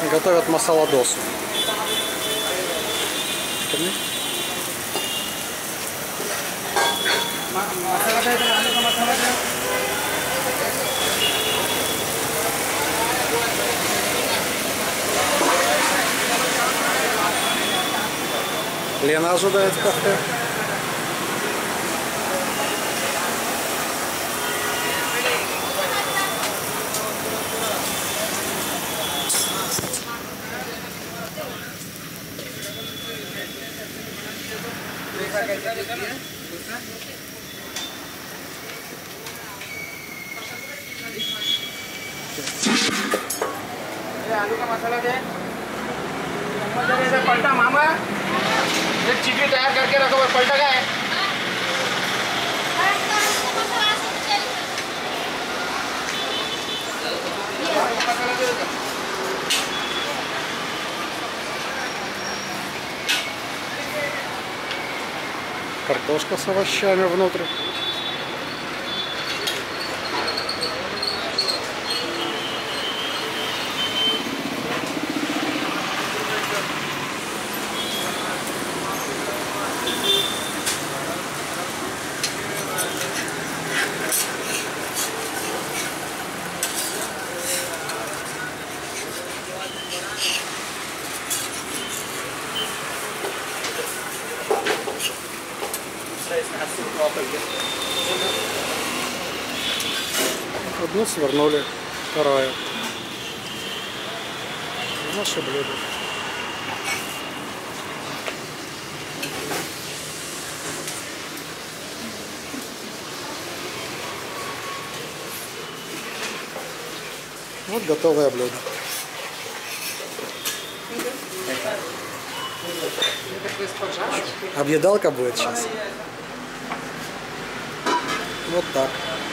Готовят масала досу. Лена ожидает в кафе. आलू का मसाला दे, पलटा मामा एक चिकनी तैयार करके रखो। पलटा का है Картошка с овощами внутрь. Одну свернули, вторая. Наше блюдо. Вот готовое блюдо. Объедалка будет сейчас. Вот так.